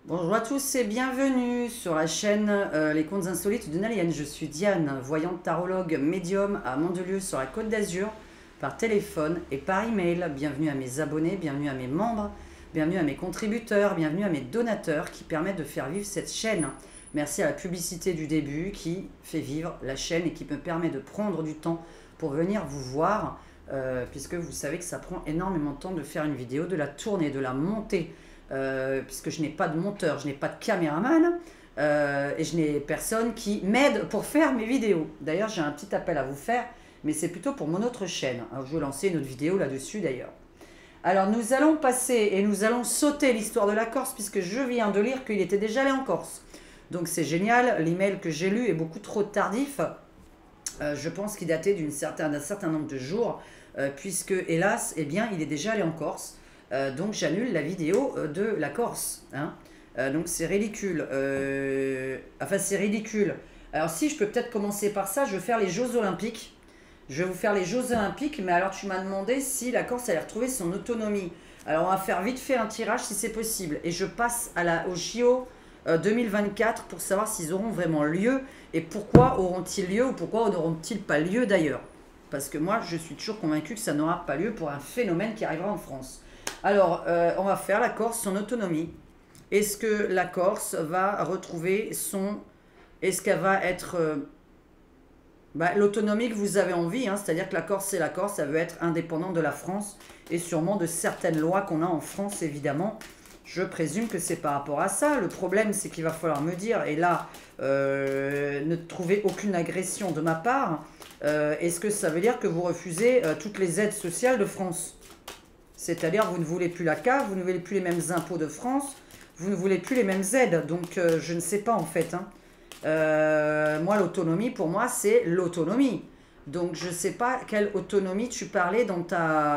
Bonjour à tous et bienvenue sur la chaîne Les Contes Insolites de Nalienne. Je suis Diane, voyante tarologue médium à Mandelieu sur la Côte d'Azur, par téléphone et par email. Bienvenue à mes abonnés, bienvenue à mes membres, bienvenue à mes contributeurs, bienvenue à mes donateurs qui permettent de faire vivre cette chaîne. Merci à la publicité du début qui fait vivre la chaîne et qui me permet de prendre du temps pour venir vous voir, puisque vous savez que ça prend énormément de temps de faire une vidéo, de la tourner, de la monter. Puisque je n'ai pas de monteur, je n'ai pas de caméraman et je n'ai personne qui m'aide pour faire mes vidéos. D'ailleurs, j'ai un petit appel à vous faire, mais c'est plutôt pour mon autre chaîne. Alors, je vais lancer une autre vidéo là-dessus d'ailleurs. Alors, nous allons passer et nous allons sauter l'histoire de la Corse, puisque je viens de lire qu'il était déjà allé en Corse. Donc, c'est génial. L'email que j'ai lu est beaucoup trop tardif. Je pense qu'il datait d'un certain nombre de jours, puisque, hélas, eh bien, il est déjà allé en Corse. Donc j'annule la vidéo de la Corse. Hein. Donc c'est ridicule. Enfin c'est ridicule. Alors si je peux peut-être commencer par ça, je vais faire les Jeux Olympiques. Je vais vous faire les Jeux Olympiques, mais alors tu m'as demandé si la Corse allait retrouver son autonomie. Alors on va faire vite fait un tirage si c'est possible. Et je passe au JO 2024 pour savoir s'ils auront vraiment lieu et pourquoi auront-ils lieu ou pourquoi n'auront-ils pas lieu d'ailleurs. Parce que moi je suis toujours convaincu que ça n'aura pas lieu pour un phénomène qui arrivera en France. Alors, on va faire la Corse, son autonomie. Est-ce que la Corse va retrouver son... Est-ce qu'elle va être... l'autonomie que vous avez envie, hein, c'est-à-dire que la Corse, c'est la Corse, elle veut être indépendante de la France et sûrement de certaines lois qu'on a en France, évidemment. Je présume que c'est par rapport à ça. Le problème, c'est qu'il va falloir me dire, et là, ne trouvez aucune agression de ma part, est-ce que ça veut dire que vous refusez toutes les aides sociales de France ? C'est-à-dire, vous ne voulez plus la CAF, vous ne voulez plus les mêmes impôts de France, vous ne voulez plus les mêmes aides. Donc, je ne sais pas en fait. Hein. Moi, l'autonomie, pour moi, c'est l'autonomie. Donc, je ne sais pas quelle autonomie tu parlais dans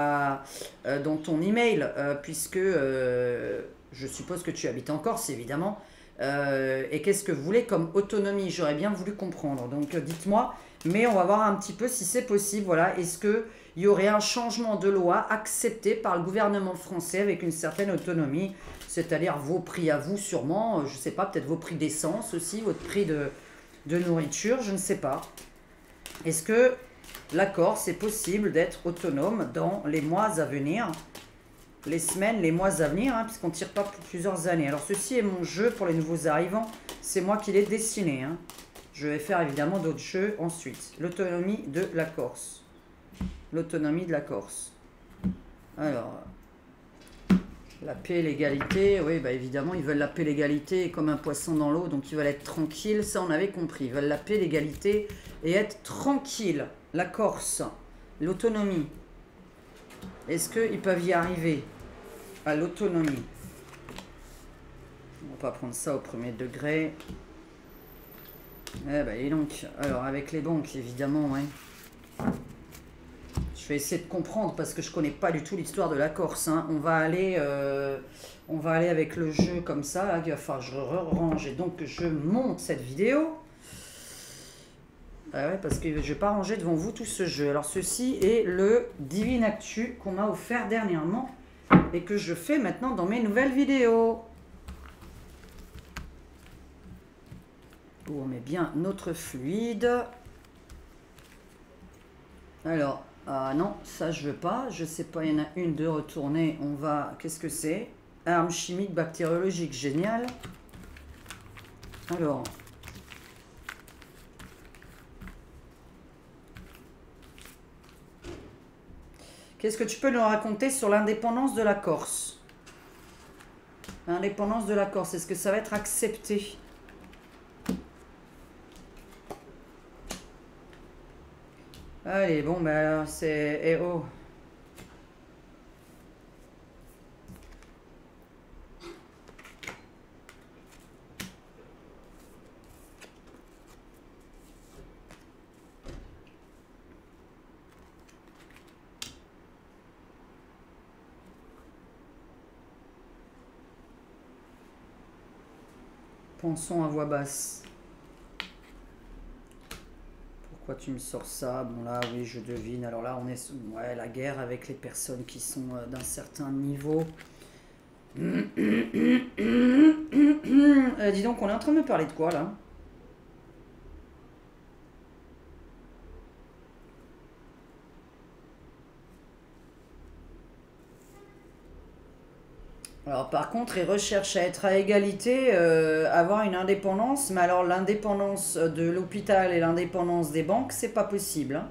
ton email, puisque je suppose que tu habites en Corse, évidemment. Et qu'est-ce que vous voulez comme autonomie? J'aurais bien voulu comprendre. Donc, dites-moi. Mais on va voir un petit peu si c'est possible. Voilà. Est-ce qu'il y aurait un changement de loi accepté par le gouvernement français avec une certaine autonomie, c'est-à-dire vos prix à vous sûrement, je ne sais pas, peut-être vos prix d'essence aussi, votre prix de nourriture, je ne sais pas. Est-ce que la Corse, c'est possible d'être autonome dans les mois à venir, les semaines, les mois à venir, hein, puisqu'on ne tire pas pour plusieurs années. Alors ceci est mon jeu pour les nouveaux arrivants, c'est moi qui l'ai dessiné. Hein. Je vais faire évidemment d'autres jeux ensuite. L'autonomie de la Corse. L'autonomie de la Corse. Alors, la paix et l'égalité. Oui, bah évidemment, ils veulent la paix et l'égalité comme un poisson dans l'eau, donc ils veulent être tranquilles. Ça, on avait compris. Ils veulent la paix, l'égalité et être tranquilles. La Corse. L'autonomie. Est-ce qu'ils peuvent y arriver à l'autonomie? On va pas prendre ça au premier degré. Eh ben, et donc, alors avec les banques, évidemment, ouais. Je vais essayer de comprendre parce que je connais pas du tout l'histoire de la Corse. Hein. On va aller avec le jeu comme ça. Là, il va falloir que je range et donc je monte cette vidéo. Ah ouais, parce que je vais pas ranger devant vous tout ce jeu. Alors ceci est le Divine Actu qu'on m'a offert dernièrement et que je fais maintenant dans mes nouvelles vidéos. Où on met bien notre fluide. Alors, ah non, ça je veux pas. Je sais pas, il y en a une de retournée. On va... Qu'est-ce que c'est? Arme chimique bactériologique, génial. Alors... Qu'est-ce que tu peux nous raconter sur l'indépendance de la Corse? L'indépendance de la Corse, est-ce que ça va être accepté? Allez, bon, ben alors c'est... Eh oh. Pensons à voix basse. Pourquoi tu me sors ça? Bon là, oui, je devine. Alors là, on est... Ouais, la guerre avec les personnes qui sont d'un certain niveau. Dis donc, on est en train de me parler de quoi, là? Alors, par contre, ils recherchent à être à égalité, avoir une indépendance, mais alors l'indépendance de l'hôpital et l'indépendance des banques, c'est pas possible, hein.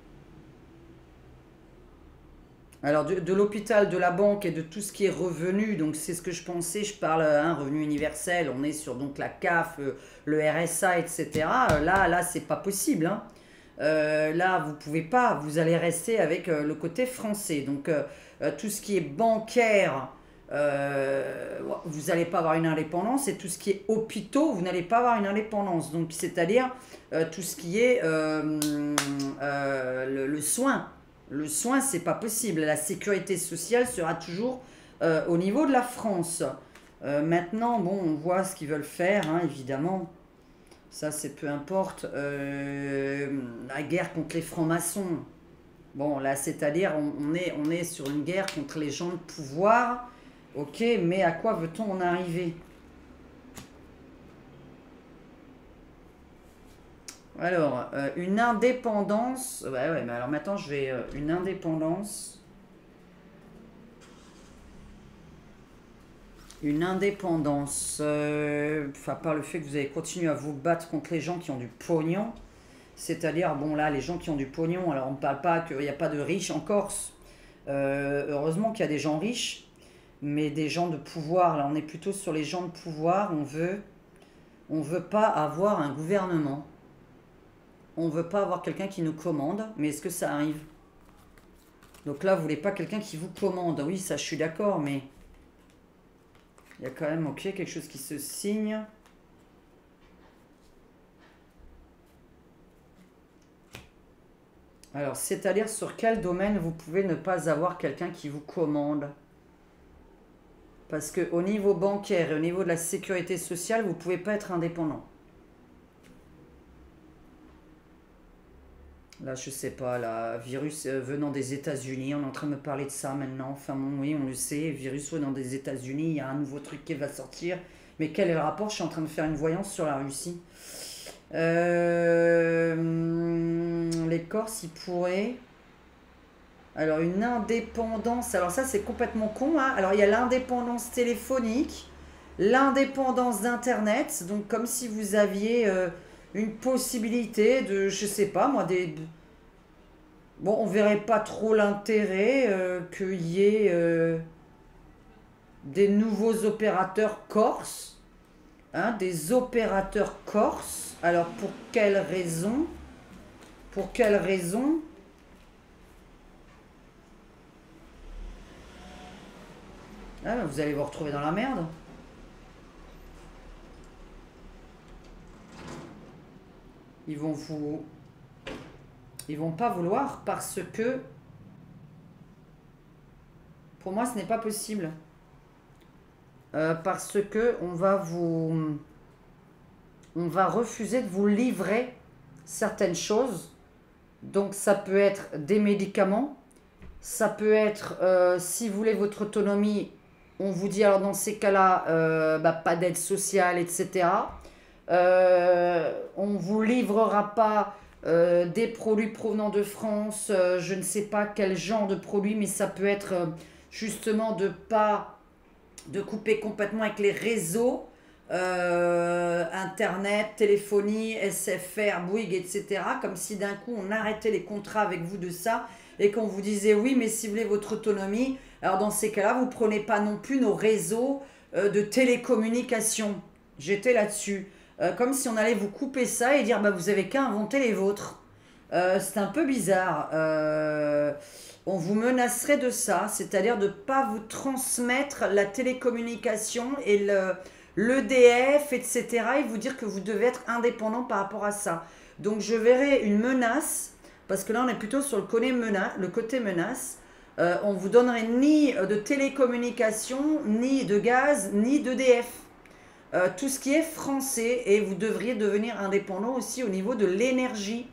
Alors, de l'hôpital, de la banque et de tout ce qui est revenu, donc c'est ce que je pensais, je parle, hein, revenu universel, on est sur donc la CAF, le RSA, etc. Là, c'est pas possible, hein. Là, vous pouvez pas, vous allez rester avec le côté français. Donc, tout ce qui est bancaire, vous n'allez pas avoir une indépendance, et tout ce qui est hôpitaux, vous n'allez pas avoir une indépendance. Donc, c'est-à-dire tout ce qui est le soin. Le soin, c'est pas possible. La sécurité sociale sera toujours au niveau de la France. Maintenant, bon, on voit ce qu'ils veulent faire, hein, évidemment. Ça, c'est peu importe. La guerre contre les francs-maçons. Bon, là, c'est-à-dire, on est sur une guerre contre les gens de pouvoir. Ok, mais à quoi veut-on en arriver? Alors, une indépendance. Ouais, mais alors maintenant, je vais. Une indépendance. Une indépendance. Enfin, par le fait que vous allez continuer à vous battre contre les gens qui ont du pognon. C'est-à-dire, bon, là, les gens qui ont du pognon. Alors, on ne parle pas qu'il n'y a pas de riches en Corse. Heureusement qu'il y a des gens riches. Mais des gens de pouvoir. Là, on est plutôt sur les gens de pouvoir. On veut pas avoir un gouvernement. On veut pas avoir quelqu'un qui nous commande. Mais est-ce que ça arrive? Donc là, vous voulez pas quelqu'un qui vous commande. Oui, ça, je suis d'accord, mais il y a quand même, ok, quelque chose qui se signe. Alors, c'est-à-dire sur quel domaine vous pouvez ne pas avoir quelqu'un qui vous commande? Parce qu'au niveau bancaire et au niveau de la sécurité sociale, vous ne pouvez pas être indépendant. Là, je sais pas, là, virus venant des États-Unis, on est en train de me parler de ça maintenant. Enfin, bon, oui, on le sait, virus venant des États-Unis, il y a un nouveau truc qui va sortir. Mais quel est le rapport? Je suis en train de faire une voyance sur la Russie. Les Corses, ils pourraient. Alors, une indépendance. Alors, ça, c'est complètement con, hein. Alors, il y a l'indépendance téléphonique, l'indépendance d'Internet. Donc, comme si vous aviez une possibilité de, je sais pas, moi, des. Bon, on verrait pas trop l'intérêt qu'il y ait des nouveaux opérateurs corses, hein, des opérateurs corses. Alors, pour quelle raison? Pour quelle raison? Ah, vous allez vous retrouver dans la merde. Ils vont vous... Ils vont pas vouloir parce que... Pour moi, ce n'est pas possible. Parce que on va vous... On va refuser de vous livrer certaines choses. Donc, ça peut être des médicaments. Ça peut être, si vous voulez votre autonomie, on vous dit alors dans ces cas-là, pas d'aide sociale, etc. On ne vous livrera pas des produits provenant de France, je ne sais pas quel genre de produit, mais ça peut être justement de couper complètement avec les réseaux, Internet, téléphonie, SFR, Bouygues, etc. Comme si d'un coup on arrêtait les contrats avec vous de ça et qu'on vous disait oui, mais si vous voulez votre autonomie, alors dans ces cas-là, vous ne prenez pas non plus nos réseaux de télécommunications. J'étais là-dessus. Comme si on allait vous couper ça et dire bah, vous avez qu'à inventer les vôtres. C'est un peu bizarre. On vous menacerait de ça, c'est-à-dire de ne pas vous transmettre la télécommunication et l'EDF, etc. et vous dire que vous devez être indépendant par rapport à ça. Donc je verrai une menace, parce que là on est plutôt sur le côté menace. On vous donnerait ni de télécommunication, ni de gaz, ni d'EDF. Tout ce qui est français, et vous devriez devenir indépendant aussi au niveau de l'énergie.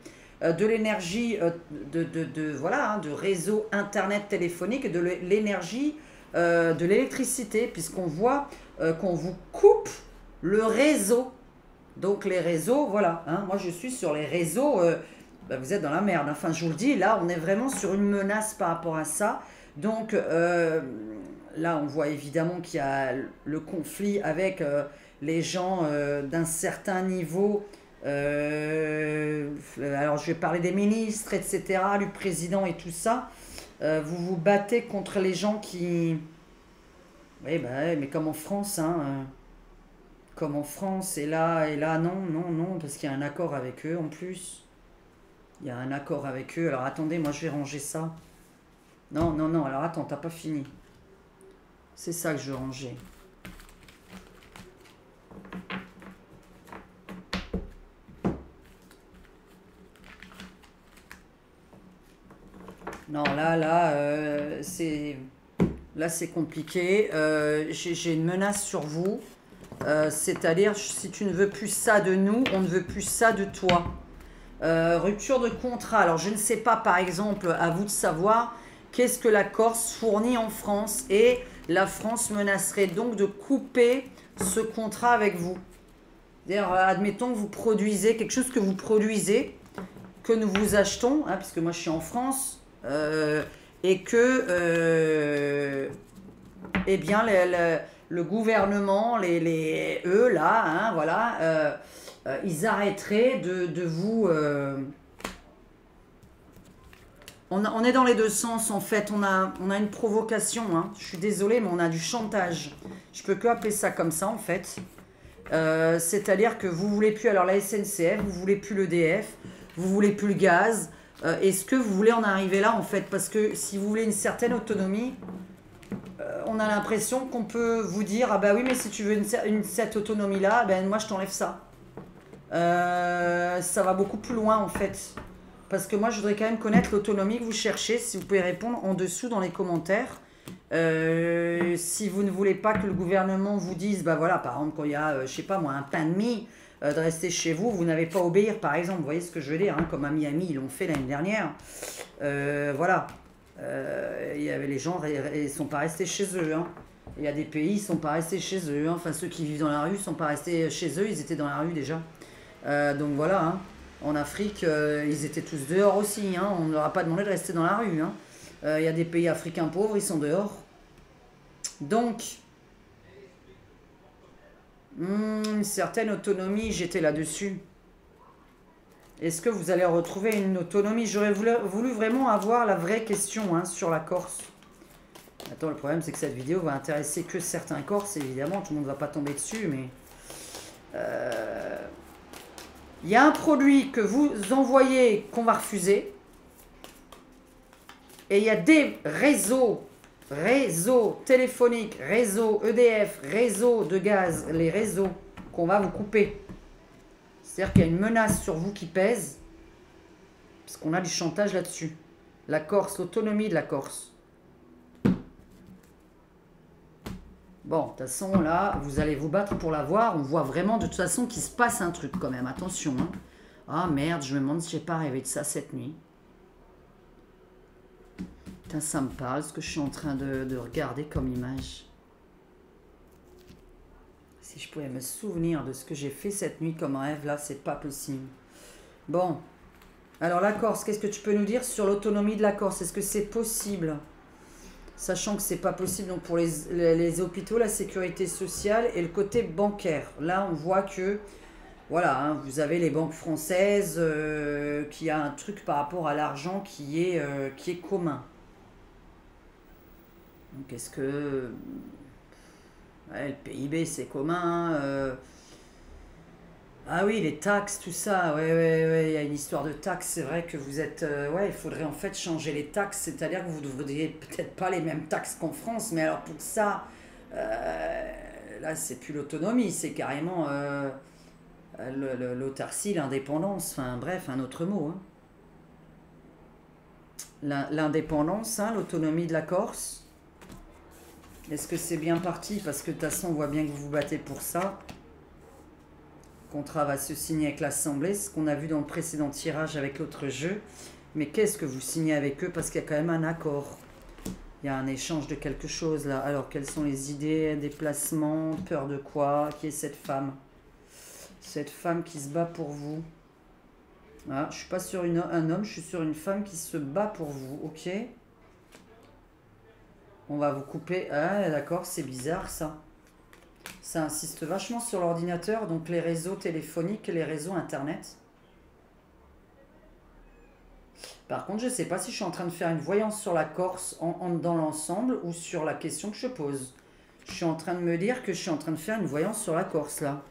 Voilà, hein, de réseau internet téléphonique et de l'énergie, de l'électricité, puisqu'on voit qu'on vous coupe le réseau. Donc les réseaux, voilà, hein, moi je suis sur les réseaux, bah, vous êtes dans la merde. Enfin, je vous le dis, là, on est vraiment sur une menace par rapport à ça. Donc là, on voit évidemment qu'il y a le conflit avec les gens d'un certain niveau. Alors, je vais parler des ministres, etc., du président et tout ça. Vous vous battez contre les gens qui... Oui, bah, ouais, mais comme en France, hein, comme en France, et là, non, non, non, parce qu'il y a un accord avec eux en plus. Il y a un accord avec eux. Alors attendez, moi je vais ranger ça. Non, non, non, alors attends, t'as pas fini. C'est ça que je veux ranger. Non, c'est... Là, c'est compliqué. J'ai une menace sur vous. C'est-à-dire, si tu ne veux plus ça de nous, on ne veut plus ça de toi. Rupture de contrat. Alors, je ne sais pas, par exemple, à vous de savoir qu'est-ce que la Corse fournit en France. Et la France menacerait donc de couper ce contrat avec vous. C'est-à-dire, admettons que vous produisez quelque chose que vous produisez, que nous vous achetons, hein, puisque moi je suis en France, et que, eh bien, le gouvernement, eux là, hein, voilà, ils arrêteraient de vous... On est dans les deux sens en fait, on a une provocation, hein. Je suis désolée, mais on a du chantage. Je peux que appeler ça comme ça en fait. C'est-à-dire que vous voulez plus, alors la SNCF, vous voulez plus l'EDF, vous voulez plus le gaz. Est-ce que vous voulez en arriver là en fait? Parce que si vous voulez une certaine autonomie, on a l'impression qu'on peut vous dire, ah bah oui, mais si tu veux cette autonomie-là, ben moi je t'enlève ça. Ça va beaucoup plus loin en fait. Parce que moi je voudrais quand même connaître l'autonomie que vous cherchez. Si vous pouvez répondre en dessous dans les commentaires. Si vous ne voulez pas que le gouvernement vous dise, bah voilà, par exemple quand il y a, je sais pas moi, un pain de mie, de rester chez vous, vous n'avez pas à obéir par exemple, vous voyez ce que je veux dire, hein, comme à Miami ils l'ont fait l'année dernière. Voilà. Il y avait les gens, ils sont pas restés chez eux, hein. Il y a des pays, ils sont pas restés chez eux, hein. Enfin ceux qui vivent dans la rue sont pas restés chez eux, ils étaient dans la rue déjà. Donc voilà, hein. En Afrique, ils étaient tous dehors aussi, hein. On ne leur a pas demandé de rester dans la rue, hein. Il y a des pays africains pauvres, ils sont dehors. Donc, une certaine autonomie, j'étais là-dessus. Est-ce que vous allez retrouver une autonomie? J'aurais voulu vraiment avoir la vraie question, hein, sur la Corse. Attends, le problème, c'est que cette vidéo va intéresser que certains Corses, évidemment. Tout le monde ne va pas tomber dessus, mais... Il y a un produit que vous envoyez qu'on va refuser. Et il y a des réseaux téléphoniques, réseaux EDF, réseaux de gaz, les réseaux qu'on va vous couper. C'est-à-dire qu'il y a une menace sur vous qui pèse, parce qu'on a du chantage là-dessus. La Corse, l'autonomie de la Corse. Bon, de toute façon, là, vous allez vous battre pour l'avoir. On voit vraiment de toute façon qu'il se passe un truc quand même. Attention, hein. Ah merde, je me demande si j'ai pas rêvé de ça cette nuit. Putain, ça me parle, ce que je suis en train de regarder comme image. Si je pouvais me souvenir de ce que j'ai fait cette nuit comme rêve, là, c'est pas possible. Bon. Alors, la Corse, qu'est-ce que tu peux nous dire sur l'autonomie de la Corse? Est-ce que c'est possible? Sachant que c'est pas possible donc pour les hôpitaux, la sécurité sociale et le côté bancaire. Là, on voit que... Voilà, hein, vous avez les banques françaises qui a un truc par rapport à l'argent qui est commun. Donc est-ce que... Ouais, le PIB c'est commun. Ah oui, les taxes, tout ça. Ouais, il y a une histoire de taxes. C'est vrai que vous êtes... ouais, il faudrait en fait changer les taxes. C'est-à-dire que vous ne devriez peut-être pas les mêmes taxes qu'en France. Mais alors pour ça, là c'est plus l'autonomie. C'est carrément l'autarcie, l'indépendance. Enfin bref, un autre mot. Hein. L'indépendance, hein, l'autonomie de la Corse. Est-ce que c'est bien parti? Parce que de toute façon, on voit bien que vous vous battez pour ça. Le contrat va se signer avec l'Assemblée, ce qu'on a vu dans le précédent tirage avec l'autre jeu. Mais qu'est-ce que vous signez avec eux? Parce qu'il y a quand même un accord. Il y a un échange de quelque chose là. Alors, quelles sont les idées, déplacements, peur de quoi? Qui est cette femme? Cette femme qui se bat pour vous. Ah, je suis pas sur un homme, je suis sur une femme qui se bat pour vous. Ok. On va vous couper. Ah, d'accord, c'est bizarre ça. Ça insiste vachement sur l'ordinateur, donc les réseaux téléphoniques et les réseaux internet. Par contre, je ne sais pas si je suis en train de faire une voyance sur la Corse dans l'ensemble ou sur la question que je pose. Je suis en train de me dire que je suis en train de faire une voyance sur la Corse, là.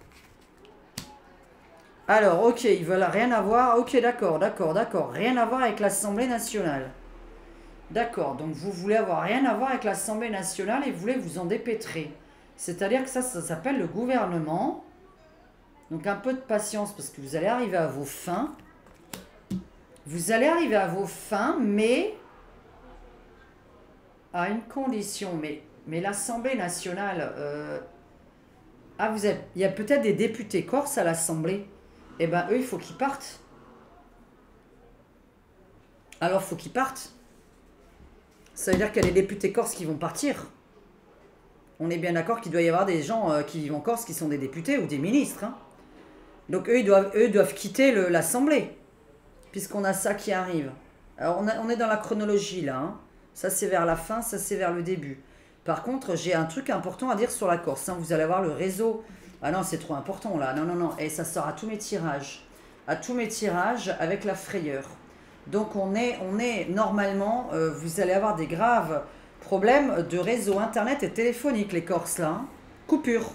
Alors, ok, ils veulent rien avoir. Ok, d'accord. Rien à voir avec l'Assemblée nationale. D'accord, donc vous voulez avoir rien à voir avec l'Assemblée nationale et vous voulez vous en dépêtrer. C'est-à-dire que ça s'appelle le gouvernement. Donc un peu de patience parce que vous allez arriver à vos fins. Vous allez arriver à vos fins, mais à une condition. Mais l'Assemblée nationale... Ah, il y a peut-être des députés corses à l'Assemblée. Eh ben, eux, il faut qu'ils partent. Alors, il faut qu'ils partent. Ça veut dire qu'il y a des députés corses qui vont partir. On est bien d'accord qu'il doit y avoir des gens qui vivent en Corse qui sont des députés ou des ministres. Hein. Donc, eux, ils doivent quitter l'Assemblée. Puisqu'on a ça qui arrive. Alors, on est dans la chronologie, là. Hein. Ça, c'est vers la fin, ça, c'est vers le début. Par contre, j'ai un truc important à dire sur la Corse. Hein. Vous allez avoir le réseau... Ah non, c'est trop important, là. Non. Et ça sort à tous mes tirages. À tous mes tirages avec la frayeur. Donc, on est normalement... vous allez avoir des graves problèmes de réseau Internet et téléphonique, les Corses, là. Hein. Coupure.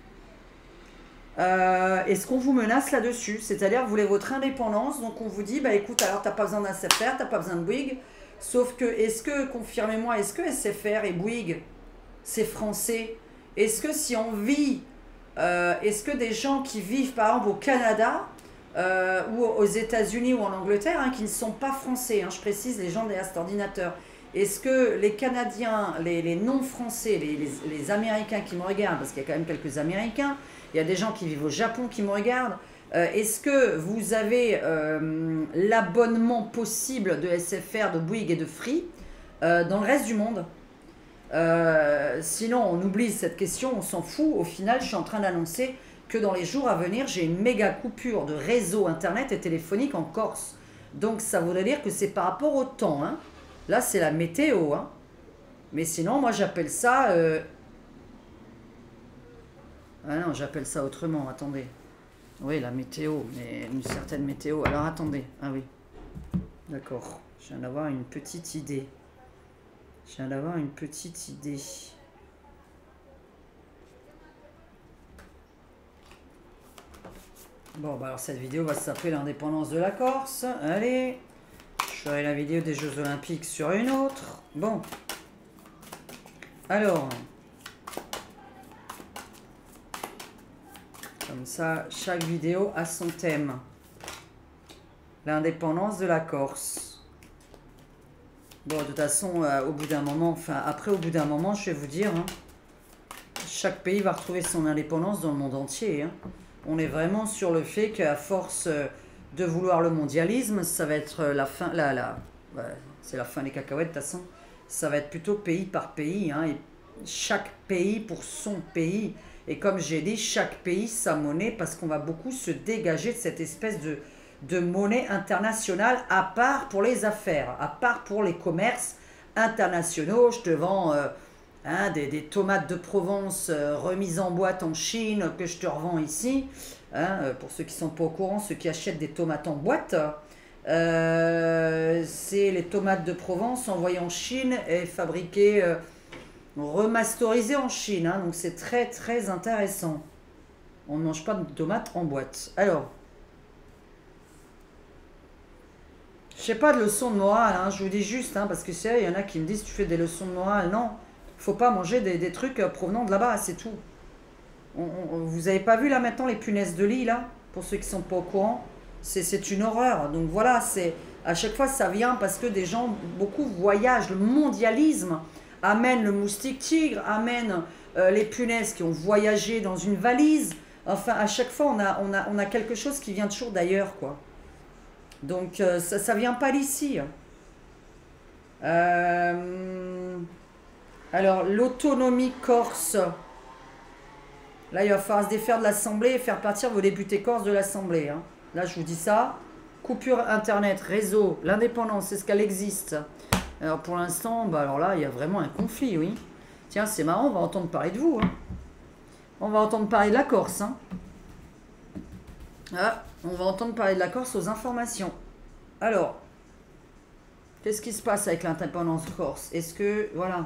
Est-ce qu'on vous menace là-dessus? C'est-à-dire, vous voulez votre indépendance, donc on vous dit, bah écoute, alors t'as pas besoin d'un SFR, t'as pas besoin de Bouygues, sauf que, confirmez-moi, est-ce que SFR et Bouygues, c'est français? Est-ce que si on vit, est-ce que des gens qui vivent par exemple au Canada, ou aux États-Unis ou en Angleterre, hein, qui ne sont pas français, hein, je précise, les gens derrière cet ordinateur, est-ce que les Canadiens, les non-français, les Américains qui me regardent, parce qu'il y a quand même quelques Américains, il y a des gens qui vivent au Japon qui me regardent. Est-ce que vous avez l'abonnement possible de SFR, de Bouygues et de Free dans le reste du monde? Sinon, on oublie cette question, on s'en fout. Au final, je suis en train d'annoncer que dans les jours à venir, j'ai une méga coupure de réseau Internet et téléphonique en Corse. Donc, ça voudrait dire que c'est par rapport au temps. Hein. Là, c'est la météo. Hein. Mais sinon, moi, j'appelle ça... Ah non, j'appelle ça autrement, attendez. Oui, la météo, mais une certaine météo. Alors, attendez. Ah oui. D'accord. Je viens d'avoir une petite idée. Bon, bah alors cette vidéo va s'appeler l'indépendance de la Corse. Allez. Je ferai la vidéo des Jeux Olympiques sur une autre. Bon. Alors... Comme ça, chaque vidéo a son thème. L'indépendance de la Corse. Bon, de toute façon, au bout d'un moment, au bout d'un moment, je vais vous dire, hein, chaque pays va retrouver son indépendance dans le monde entier. Hein. On est vraiment sur le fait qu'à force de vouloir le mondialisme, ça va être la fin, c'est la fin des cacahuètes, de toute façon. Ça va être plutôt pays par pays, hein, et chaque pays pour son pays. Et comme j'ai dit, chaque pays sa monnaie, parce qu'on va beaucoup se dégager de cette espèce de monnaie internationale, à part pour les affaires, à part pour les commerces internationaux. Je te vends des tomates de Provence remises en boîte en Chine, que je te revends ici. Hein, pour ceux qui ne sont pas au courant, ceux qui achètent des tomates en boîte, c'est les tomates de Provence envoyées en Chine et fabriquées... remasterisé en Chine, hein, donc c'est très très intéressant. On ne mange pas de tomates en boîte. Alors, je sais pas de leçons de morale, hein, je vous dis juste, hein, parce que c'est il y en a qui me disent tu fais des leçons de morale. Non, faut pas manger des trucs provenant de là-bas, c'est tout. Vous avez pas vu là maintenant les punaises de lit là, pour ceux qui sont pas au courant, c'est une horreur. Donc voilà, c'est à chaque fois ça vient parce que des gens beaucoup voyagent, le mondialisme amène le moustique tigre, amène les punaises qui ont voyagé dans une valise. Enfin, à chaque fois, on a quelque chose qui vient toujours d'ailleurs, quoi. Donc, ça vient pas d'ici. Alors, l'autonomie corse. Là, il va falloir se défaire de l'Assemblée et faire partir vos députés corses de l'Assemblée. Hein. Là, je vous dis ça. Coupure Internet, réseau, l'indépendance, est-ce qu'elle existe? Alors, pour l'instant, bah, alors là, il y a vraiment un conflit, oui. Tiens, c'est marrant, on va entendre parler de vous. Hein. On va entendre parler de la Corse. Hein. Ah, on va entendre parler de la Corse aux informations. Alors, qu'est-ce qui se passe avec l'indépendance corse? Est-ce que, voilà.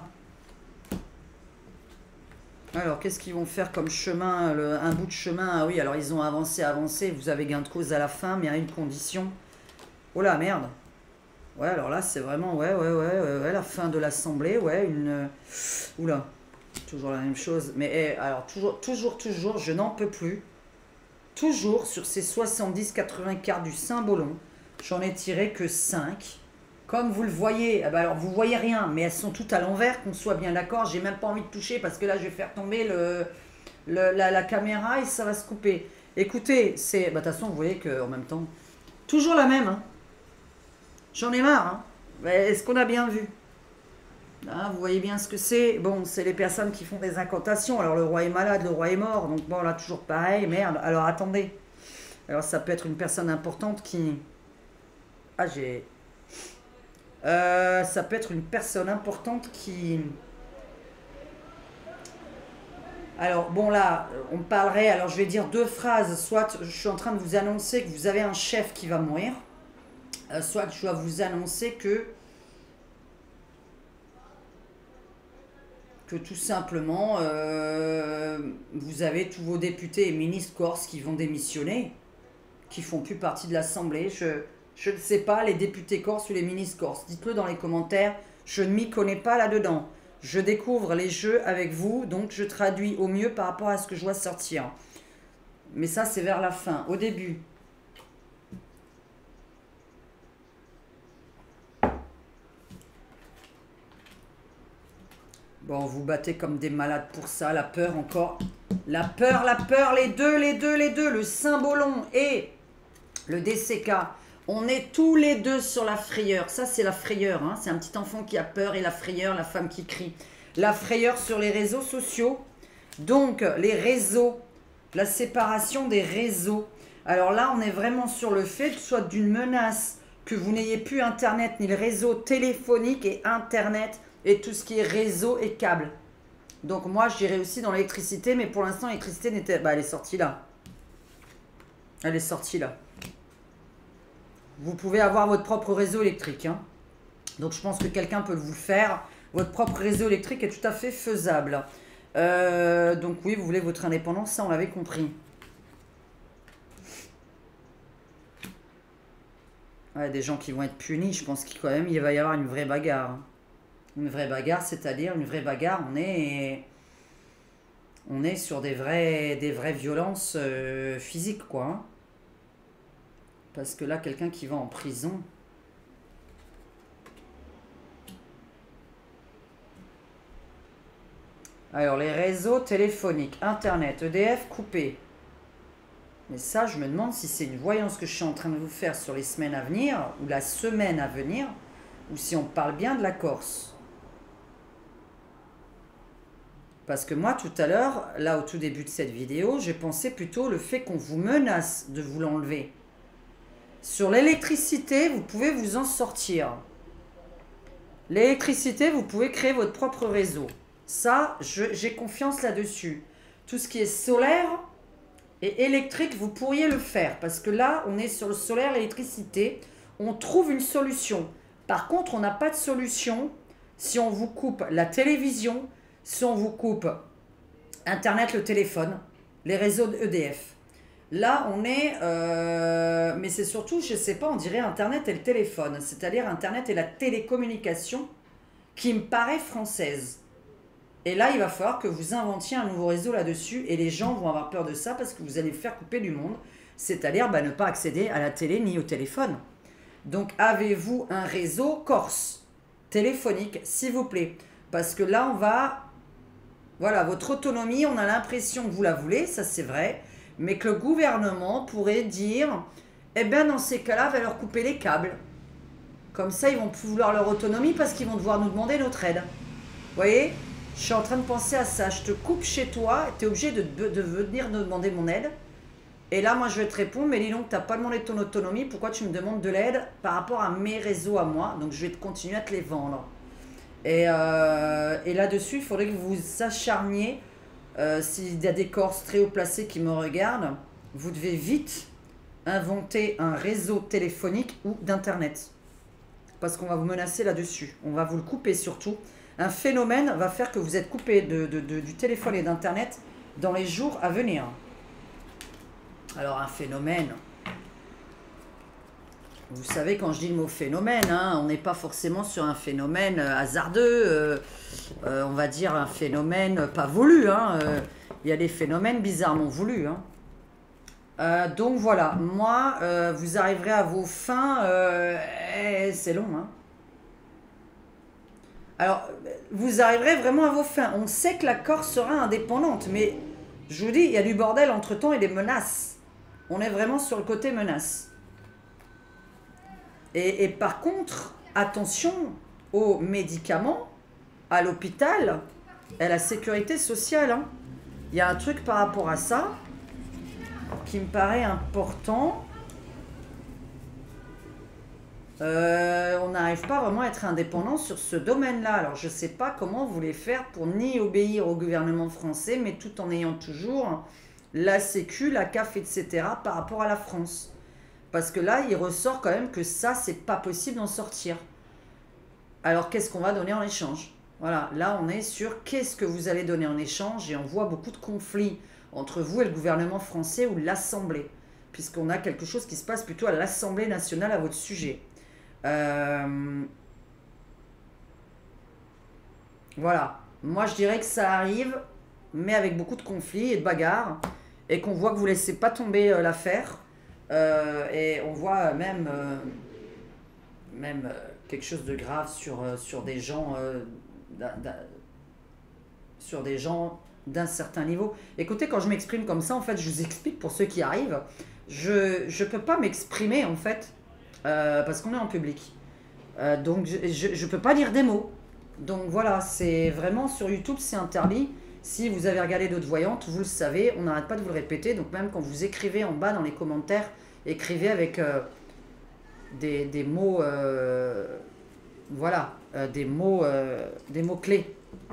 Alors, qu'est-ce qu'ils vont faire comme chemin, un bout de chemin? Ah oui, alors ils ont avancé, vous avez gain de cause à la fin, mais à une condition. Oh la merde. Ouais, alors là, c'est vraiment, ouais, la fin de l'Assemblée, ouais, une... Oula, toujours la même chose. Mais alors, toujours, je n'en peux plus. Toujours, sur ces 70-80 cartes du Saint-Bolon, j'en ai tiré que 5. Comme vous le voyez, ah bah alors vous voyez rien, mais elles sont toutes à l'envers, qu'on soit bien d'accord. J'ai même pas envie de toucher parce que là, je vais faire tomber la caméra et ça va se couper. Écoutez, c'est... Bah, de toute façon, vous voyez qu'en même temps, toujours la même. Hein. J'en ai marre. Hein. Est-ce qu'on a bien vu? Ah, vous voyez bien ce que c'est. Bon, c'est les personnes qui font des incantations. Alors, le roi est malade, le roi est mort. Donc, bon, là, toujours pareil. Merde. Alors, attendez. Alors, ça peut être une personne importante qui... Ah, j'ai... ça peut être une personne importante qui... Alors, bon, là, on parlerait... Alors, je vais dire 2 phrases. Soit je suis en train de vous annoncer que vous avez un chef qui va mourir. Soit je dois vous annoncer que tout simplement, vous avez tous vos députés et ministres corses qui vont démissionner, qui font plus partie de l'Assemblée. Je ne sais pas, les députés corses ou les ministres corses. Dites-le dans les commentaires, je ne m'y connais pas là-dedans. Je découvre les jeux avec vous, donc je traduis au mieux par rapport à ce que je vois sortir. Mais ça, c'est vers la fin. Au début... Bon, vous battez comme des malades pour ça, la peur encore. La peur, les deux. Le Saint-Bolon et le DCK. On est tous les deux sur la frayeur. Ça, c'est la frayeur. Hein. C'est un petit enfant qui a peur et la frayeur, la femme qui crie. La frayeur sur les réseaux sociaux. Donc, les réseaux, la séparation des réseaux. Alors là, on est vraiment sur le fait, soit d'une menace, que vous n'ayez plus Internet, ni le réseau téléphonique et Internet, et tout ce qui est réseau et câble. Donc moi, je dirais aussi dans l'électricité, mais pour l'instant, l'électricité n'était... Bah, elle est sortie là. Elle est sortie là. Vous pouvez avoir votre propre réseau électrique. Hein. Donc je pense que quelqu'un peut vous faire. Votre propre réseau électrique est tout à fait faisable. Donc oui, vous voulez votre indépendance, ça on l'avait compris. Ouais, des gens qui vont être punis, je pense qu'il quand même il va y avoir une vraie bagarre. Hein. Une vraie bagarre, c'est-à-dire une vraie bagarre, on est sur des vraies violences physiques, quoi. Hein. Parce que là, quelqu'un qui va en prison... Alors, les réseaux téléphoniques, Internet, EDF coupé. Mais ça, je me demande si c'est une voyance que je suis en train de vous faire sur les semaines à venir, ou la semaine à venir, ou si on parle bien de la Corse. Parce que moi, tout à l'heure, là, au tout début de cette vidéo, j'ai pensé plutôt le fait qu'on vous menace de vous l'enlever. Sur l'électricité, vous pouvez vous en sortir. L'électricité, vous pouvez créer votre propre réseau. Ça, j'ai confiance là-dessus. Tout ce qui est solaire et électrique, vous pourriez le faire. Parce que là, on est sur le solaire, l'électricité. On trouve une solution. Par contre, on n'a pas de solution si on vous coupe la télévision, si on vous coupe Internet, le téléphone, les réseaux EDF. Là, on est... mais c'est surtout, je ne sais pas, on dirait Internet et le téléphone. C'est-à-dire Internet et la télécommunication qui me paraît française. Et là, il va falloir que vous inventiez un nouveau réseau là-dessus. Et les gens vont avoir peur de ça parce que vous allez faire couper du monde. C'est-à-dire ne pas accéder à la télé ni au téléphone. Donc, avez-vous un réseau corse téléphonique, s'il vous plaît? Parce que là, on va... Voilà, votre autonomie, on a l'impression que vous la voulez, ça c'est vrai, mais que le gouvernement pourrait dire, eh bien dans ces cas-là, va leur couper les câbles. Comme ça, ils vont plus vouloir leur autonomie parce qu'ils vont devoir nous demander notre aide. Vous voyez? Je suis en train de penser à ça. Je te coupe chez toi, tu es obligé de venir me demander mon aide. Et là, moi, je vais te répondre, mais dis donc, tu n'as pas demandé ton autonomie, pourquoi tu me demandes de l'aide par rapport à mes réseaux à moi? Donc, je vais te continuer à te les vendre. Et là-dessus, il faudrait que vous vous acharniez. S'il y a des Corses très haut placés qui me regardent, vous devez vite inventer un réseau téléphonique ou d'internet. Parce qu'on va vous menacer là-dessus. On va vous le couper surtout. Un phénomène va faire que vous êtes coupé du téléphone et d'internet dans les jours à venir. Alors un phénomène, vous savez quand je dis le mot phénomène, hein, on n'est pas forcément sur un phénomène hasardeux, on va dire un phénomène pas voulu. Hein, il y a des phénomènes bizarrement voulus. Hein. Donc voilà, moi, vous arriverez à vos fins, c'est long. Hein. Alors, vous arriverez vraiment à vos fins. On sait que la Corse sera indépendante, mais je vous dis, il y a du bordel entre-temps et des menaces. On est vraiment sur le côté menace. Et par contre, attention aux médicaments, à l'hôpital, à la sécurité sociale. Hein. Il y a un truc par rapport à ça qui me paraît important. On n'arrive pas vraiment à être indépendant sur ce domaine-là. Alors, je ne sais pas comment vous voulez faire pour ni obéir au gouvernement français, mais tout en ayant toujours la Sécu, la CAF, etc. par rapport à la France. Parce que là, il ressort quand même que ça, c'est pas possible d'en sortir. Alors, qu'est-ce qu'on va donner en échange? Voilà, là, on est sur qu'est-ce que vous allez donner en échange et on voit beaucoup de conflits entre vous et le gouvernement français ou l'Assemblée, puisqu'on a quelque chose qui se passe plutôt à l'Assemblée nationale à votre sujet. Voilà, moi je dirais que ça arrive, mais avec beaucoup de conflits et de bagarres, et qu'on voit que vous ne laissez pas tomber l'affaire, et on voit même quelque chose de grave sur des gens d'un certain niveau. Écoutez, quand je m'exprime comme ça, en fait, je vous explique pour ceux qui arrivent, je ne peux pas m'exprimer, en fait, parce qu'on est en public. Donc, je ne peux pas dire des mots. Donc, voilà, c'est vraiment sur YouTube, c'est interdit. Si vous avez regardé d'autres voyantes, vous le savez, on n'arrête pas de vous le répéter. Donc, même quand vous écrivez en bas dans les commentaires, écrivez avec des mots, voilà, des mots clés.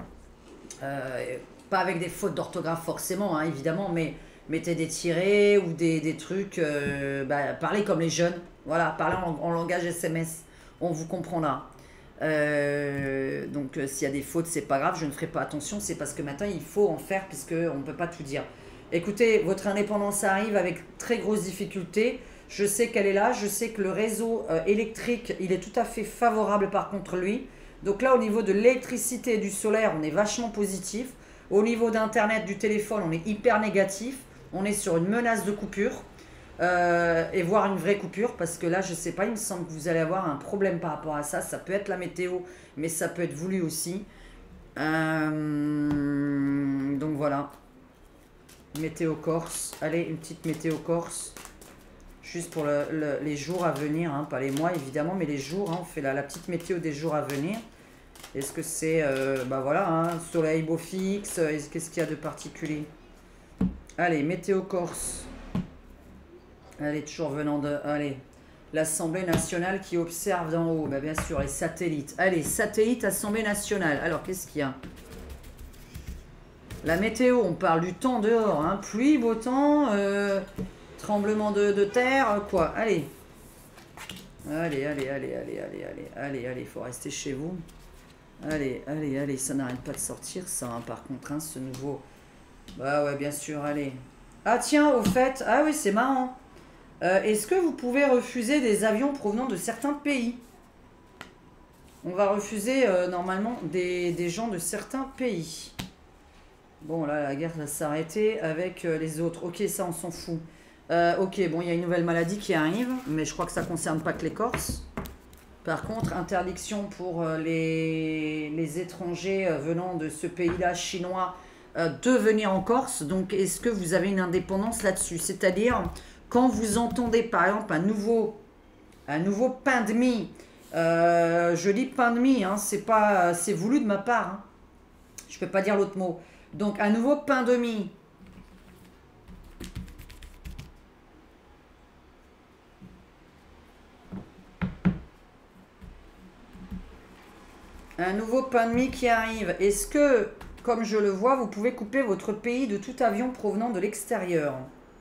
Pas avec des fautes d'orthographe forcément, hein, évidemment, mais mettez des tirets ou des trucs, parlez comme les jeunes, voilà, parlez en langage SMS, on vous comprendra. Donc s'il y a des fautes, c'est pas grave, je ne ferai pas attention, c'est parce que maintenant il faut en faire puisqu'on ne peut pas tout dire. Écoutez, votre indépendance arrive avec très grosses difficultés, je sais qu'elle est là, je sais que le réseau électrique, il est tout à fait favorable par contre lui. Donc là, au niveau de l'électricité et du solaire, on est vachement positif. Au niveau d'Internet, du téléphone, on est hyper négatif. On est sur une menace de coupure. Et voire une vraie coupure. Parce que là, je ne sais pas, il me semble que vous allez avoir un problème par rapport à ça. Ça peut être la météo, mais ça peut être voulu aussi. Donc voilà. Météo Corse. Allez, une petite météo Corse. Juste pour les jours à venir. Hein. Pas les mois, évidemment, mais les jours. Hein. On fait la petite météo des jours à venir. Est-ce que c'est, voilà, hein, soleil beau fixe, qu'est-ce qu'il y a de particulier? Allez, météo Corse. Allez, toujours venant de, allez, l'Assemblée nationale qui observe d'en haut, bah, bien sûr, les satellites. Allez, satellite, Assemblée nationale. Alors, qu'est-ce qu'il y a? La météo, on parle du temps dehors, hein, pluie, beau temps, tremblement de terre, quoi. Allez. Allez, il faut rester chez vous. Allez, ça n'arrête pas de sortir, ça, hein, par contre, hein, ce nouveau... Bah ouais, bien sûr, allez. Ah tiens, au fait, ah oui, c'est marrant. Est-ce que vous pouvez refuser des avions provenant de certains pays? On va refuser, normalement, des gens de certains pays. Bon, là, la guerre va s'arrêter avec les autres. Ok, ça, on s'en fout. Ok, bon, il y a une nouvelle maladie qui arrive, mais je crois que ça ne concerne pas que les Corses. Par contre, interdiction pour les étrangers venant de ce pays-là, chinois, de venir en Corse. Donc, est-ce que vous avez une indépendance là-dessus? C'est-à-dire, quand vous entendez, par exemple, un nouveau pain de mie, je dis pain de mie, hein, c'est voulu de ma part. Hein. Je peux pas dire l'autre mot. Donc, un nouveau pain de mie. Un nouveau pain de mie qui arrive. Est-ce que, comme je le vois, vous pouvez couper votre pays de tout avion provenant de l'extérieur?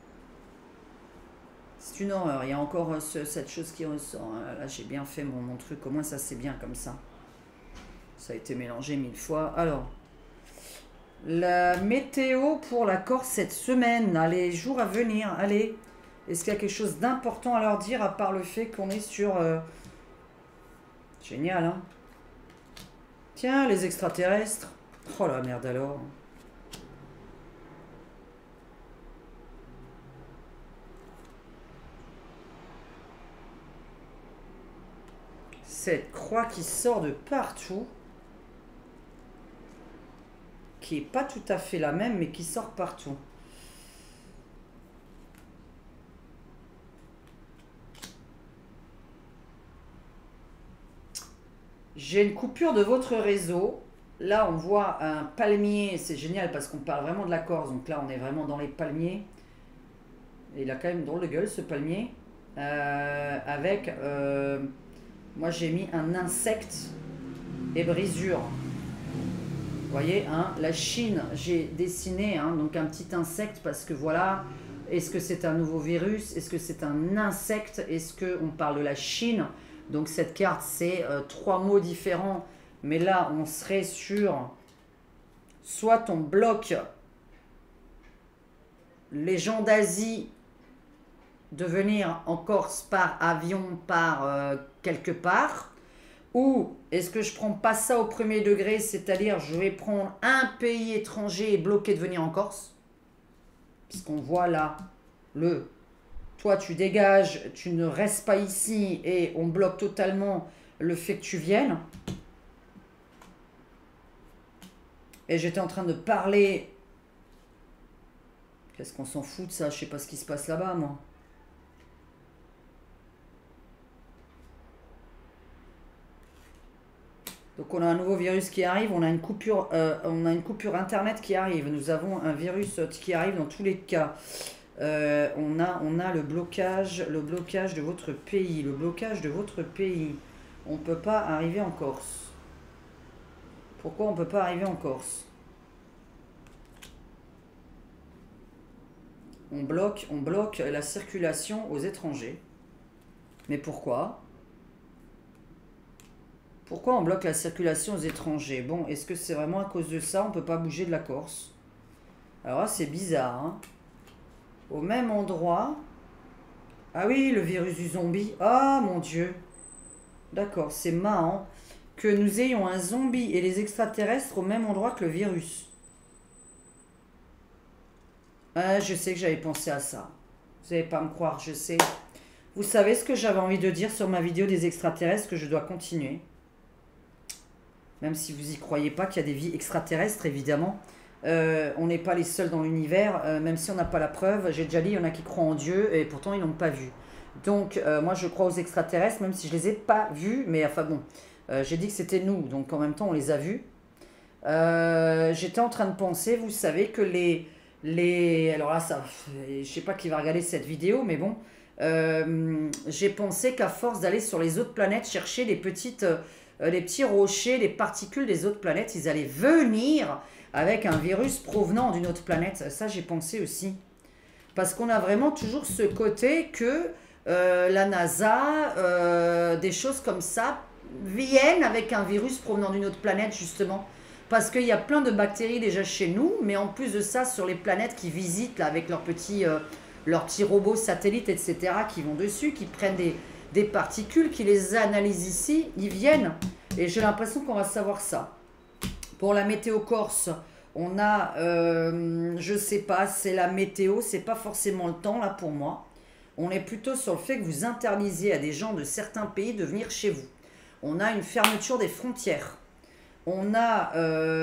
C'est une horreur. Il y a encore cette chose qui ressort. Là, j'ai bien fait mon truc. Au moins, ça, c'est bien comme ça. Ça a été mélangé 1000 fois. Alors, la météo pour la Corse cette semaine, les jours à venir. Allez, est-ce qu'il y a quelque chose d'important à leur dire à part le fait qu'on est sur... Génial, hein? Tiens, les extraterrestres. Oh la merde alors. Cette croix qui sort de partout. Qui est pas tout à fait la même, mais qui sort partout. J'ai une coupure de votre réseau. Là, on voit un palmier. C'est génial parce qu'on parle vraiment de la Corse. Donc là, on est vraiment dans les palmiers. Et il a quand même drôle de gueule, ce palmier. Avec... moi, j'ai mis un insecte et brisure. Vous voyez, hein, la Chine, j'ai dessiné donc un petit insecte parce que voilà... Est-ce que c'est un nouveau virus? Est-ce que c'est un insecte? Est-ce qu'on parle de la Chine? Donc cette carte, c'est 3 mots différents. Mais là, on serait sur... Soit on bloque les gens d'Asie de venir en Corse par avion, par quelque part. Ou est-ce que je prends pas ça au premier degré, c'est-à-dire je vais prendre un pays étranger et bloquer de venir en Corse? Puisqu'on voit là le... Toi, tu dégages, tu ne restes pas ici et on bloque totalement le fait que tu viennes. Et j'étais en train de parler... Qu'est-ce qu'on s'en fout de ça? Je sais pas ce qui se passe là-bas, moi. Donc on a un nouveau virus qui arrive, on a une coupure internet qui arrive. Nous avons un virus qui arrive dans tous les cas. On a le blocage de votre pays. Le blocage de votre pays. On ne peut pas arriver en Corse. Pourquoi on ne peut pas arriver en Corse? On bloque la circulation aux étrangers. Mais pourquoi? Pourquoi on bloque la circulation aux étrangers? Bon, est-ce que c'est vraiment à cause de ça? On ne peut pas bouger de la Corse. Alors là, c'est bizarre, hein. Au même endroit... Ah oui, le virus du zombie. Ah, mon Dieu. D'accord, c'est marrant que nous ayons un zombie et les extraterrestres au même endroit que le virus. Ah, je sais que j'avais pensé à ça. Vous n'allez pas me croire, je sais. Vous savez ce que j'avais envie de dire sur ma vidéo des extraterrestres, que je dois continuer. Même si vous n'y croyez pas qu'il y a des vies extraterrestres, évidemment. On n'est pas les seuls dans l'univers, même si on n'a pas la preuve. J'ai déjà dit, il y en a qui croient en Dieu et pourtant ils n'ont pas vu. Donc moi je crois aux extraterrestres, même si je ne les ai pas vus. Mais enfin bon, j'ai dit que c'était nous, donc en même temps on les a vus. J'étais en train de penser, vous savez que alors là, je ne sais pas qui va regarder cette vidéo, mais bon. J'ai pensé qu'à force d'aller sur les autres planètes chercher les petits rochers, les particules des autres planètes, ils allaient venir avec un virus provenant d'une autre planète. Ça, j'ai pensé aussi. Parce qu'on a vraiment toujours ce côté que la NASA, des choses comme ça, viennent avec un virus provenant d'une autre planète, justement. Parce qu'il y a plein de bactéries déjà chez nous, mais en plus de ça, sur les planètes qui visitent là, avec leurs petits robots satellites, etc., qui vont dessus, qui prennent des particules, qui les analysent ici, ils viennent. Et j'ai l'impression qu'on va savoir ça. Pour la météo corse, on a, je sais pas, c'est la météo, c'est pas forcément le temps là pour moi. On est plutôt sur le fait que vous interdisiez à des gens de certains pays de venir chez vous. On a une fermeture des frontières. On a,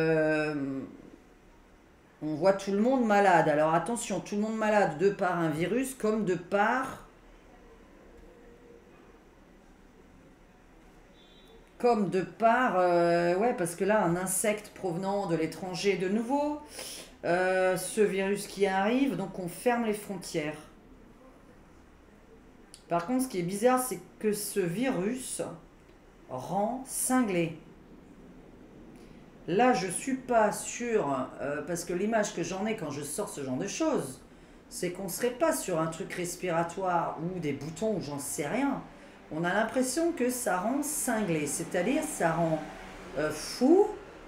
on voit tout le monde malade. Alors attention, tout le monde malade de par un virus comme de par Comme de par, ouais, parce que là, un insecte provenant de l'étranger de nouveau, ce virus qui arrive, donc on ferme les frontières. Par contre, ce qui est bizarre, c'est que ce virus rend cinglé. Là, je suis pas sûre, parce que l'image que j'en ai quand je sors ce genre de choses, c'est qu'on serait pas sur un truc respiratoire ou des boutons ou j'en sais rien. On a l'impression que ça rend cinglé, c'est-à-dire ça rend fou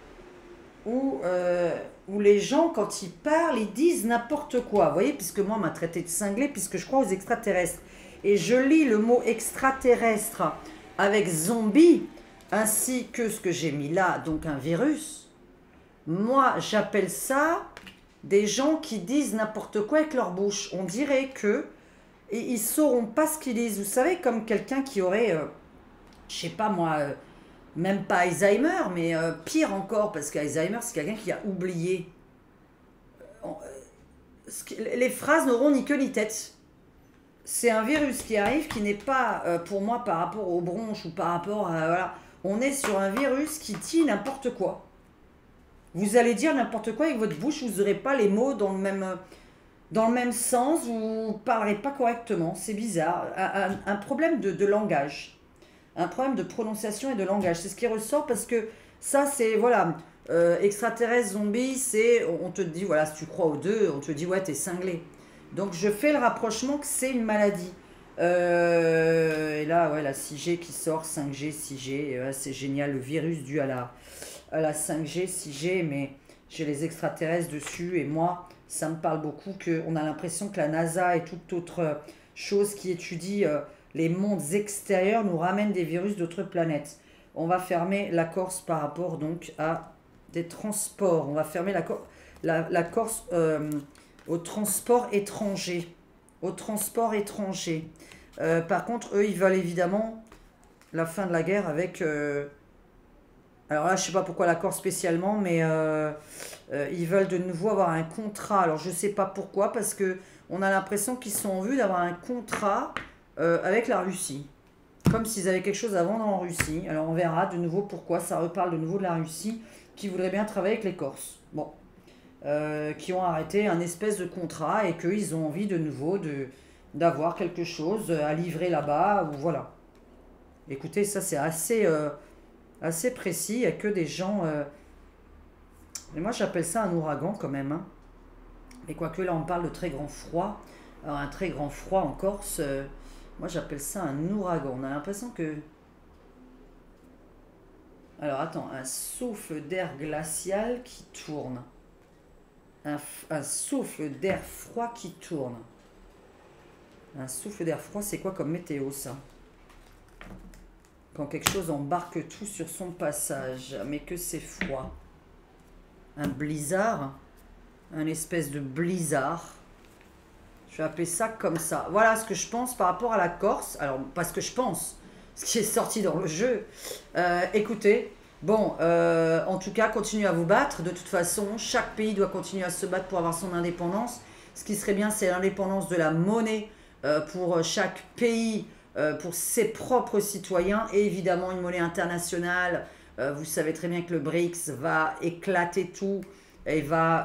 ou les gens, quand ils parlent, ils disent n'importe quoi. Vous voyez, puisque moi, on m'a traité de cinglé, puisque je crois aux extraterrestres. Et je lis le mot extraterrestre avec zombie, ainsi que ce que j'ai mis là, donc un virus. Moi, j'appelle ça des gens qui disent n'importe quoi avec leur bouche. On dirait que et ils sauront pas ce qu'ils disent. Vous savez, comme quelqu'un qui aurait, je sais pas moi, même pas Alzheimer, mais pire encore, parce qu'Alzheimer, c'est quelqu'un qui a oublié. Les phrases n'auront ni queue ni tête. C'est un virus qui arrive qui n'est pas, pour moi, par rapport aux bronches ou par rapport à... Voilà, on est sur un virus qui dit n'importe quoi. Vous allez dire n'importe quoi avec votre bouche, vous n'aurez pas les mots dans le même sens, vous ne parlerez pas correctement. C'est bizarre. Un problème de langage. Un problème de prononciation et de langage. C'est ce qui ressort parce que ça, c'est, voilà, extraterrestre, zombie, c'est, on te dit, voilà, si tu crois aux deux, on te dit, ouais, t'es cinglé. Donc, je fais le rapprochement que c'est une maladie. Et là, ouais, la 6G qui sort, 5G, 6G, c'est génial, le virus dû à la 5G, 6G, mais j'ai les extraterrestres dessus, et moi, ça me parle beaucoup, qu'on a l'impression que la NASA et toute autre chose qui étudie les mondes extérieurs nous ramènent des virus d'autres planètes. On va fermer la Corse par rapport donc à des transports. On va fermer la Corse au transport étranger. Au transport étranger. Par contre, eux, ils veulent évidemment la fin de la guerre avec... alors là, je ne sais pas pourquoi la Corse spécialement, mais ils veulent de nouveau avoir un contrat. Alors je ne sais pas pourquoi, parce que on a l'impression qu'ils sont en vue d'avoir un contrat avec la Russie. Comme s'ils avaient quelque chose à vendre en Russie. Alors on verra de nouveau pourquoi. Ça reparle de nouveau de la Russie qui voudrait bien travailler avec les Corses. Bon. Qui ont arrêté un espèce de contrat et qu'ils ont envie de nouveau d'avoir quelque chose à livrer là-bas. Ou voilà. Écoutez, ça c'est assez précis. Il n'y a que des gens... mais moi j'appelle ça un ouragan quand même. Hein. Mais quoique là on parle de très grand froid. Alors un très grand froid en Corse... moi, j'appelle ça un ouragan. On a l'impression que... Alors, attends. Un souffle d'air glacial qui tourne. Un souffle d'air froid qui tourne. Un souffle d'air froid, c'est quoi comme météo, ça? Quand quelque chose embarque tout sur son passage, mais que c'est froid. Un blizzard. Un espèce de blizzard. Je vais appeler ça comme ça. Voilà ce que je pense par rapport à la Corse. Alors, pas ce que je pense, ce qui est sorti dans le jeu. Écoutez, bon, en tout cas, continuez à vous battre. De toute façon, chaque pays doit continuer à se battre pour avoir son indépendance. Ce qui serait bien, c'est l'indépendance de la monnaie pour chaque pays, pour ses propres citoyens. Et évidemment, une monnaie internationale. Vous savez très bien que le BRICS va éclater tout. Et va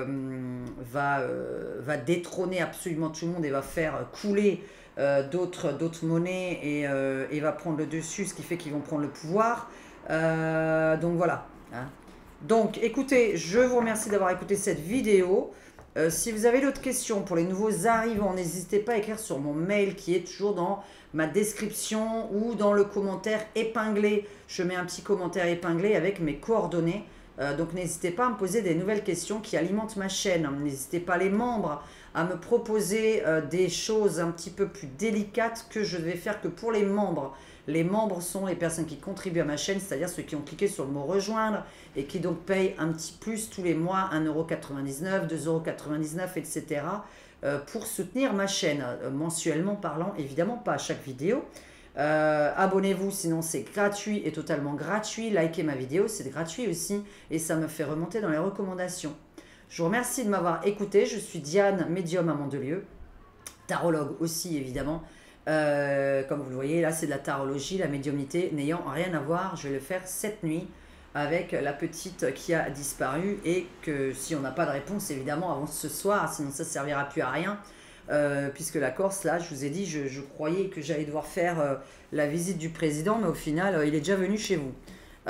détrôner absolument tout le monde et va faire couler d'autres monnaies et va prendre le dessus, ce qui fait qu'ils vont prendre le pouvoir. Donc voilà. Hein. Donc écoutez, je vous remercie d'avoir écouté cette vidéo. Si vous avez d'autres questions pour les nouveaux arrivants, n'hésitez pas à écrire sur mon mail qui est toujours dans ma description ou dans le commentaire épinglé. Je mets un petit commentaire épinglé avec mes coordonnées. Donc n'hésitez pas à me poser des nouvelles questions qui alimentent ma chaîne. N'hésitez pas les membres à me proposer des choses un petit peu plus délicates que je ne vais faire que pour les membres. Les membres sont les personnes qui contribuent à ma chaîne, c'est-à-dire ceux qui ont cliqué sur le mot rejoindre et qui donc payent un petit plus tous les mois, 1,99 €, 2,99 €, etc. Pour soutenir ma chaîne, mensuellement parlant, évidemment pas à chaque vidéo. Abonnez-vous, sinon c'est gratuit et totalement gratuit. Likez ma vidéo, c'est gratuit aussi et ça me fait remonter dans les recommandations. Je vous remercie de m'avoir écouté. Je suis Diane, médium à Mandelieu, tarologue aussi évidemment. Comme vous le voyez, là, c'est de la tarologie, la médiumnité n'ayant rien à voir. Je vais le faire cette nuit avec la petite qui a disparu et que si on n'a pas de réponse, évidemment, avant ce soir, sinon ça ne servira plus à rien. Puisque la Corse, là, je vous ai dit, je croyais que j'allais devoir faire la visite du président, mais au final, il est déjà venu chez vous.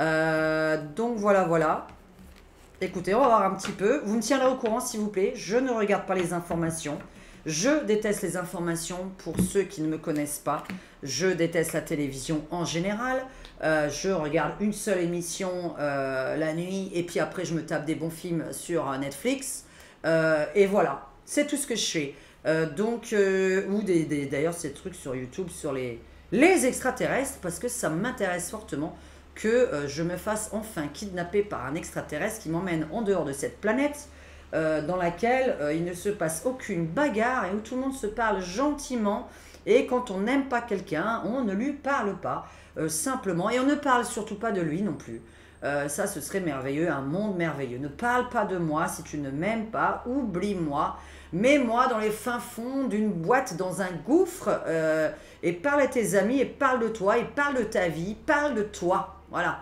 Donc voilà, voilà. Écoutez, on va voir un petit peu. Vous me tiendrez au courant, s'il vous plaît. Je ne regarde pas les informations. Je déteste les informations pour ceux qui ne me connaissent pas. Je déteste la télévision en général. Je regarde une seule émission la nuit et puis après, je me tape des bons films sur Netflix. Et voilà, c'est tout ce que je fais. Ou d'ailleurs, ces trucs sur YouTube sur les extraterrestres parce que ça m'intéresse fortement que je me fasse enfin kidnapper par un extraterrestre qui m'emmène en dehors de cette planète dans laquelle il ne se passe aucune bagarre et où tout le monde se parle gentiment et quand on n'aime pas quelqu'un, on ne lui parle pas simplement et on ne parle surtout pas de lui non plus. Ça, ce serait merveilleux, un monde merveilleux. Ne parle pas de moi si tu ne m'aimes pas, oublie-moi. Mets-moi dans les fins fonds d'une boîte, dans un gouffre, et parle à tes amis, et parle de toi, et parle de ta vie, parle de toi. Voilà.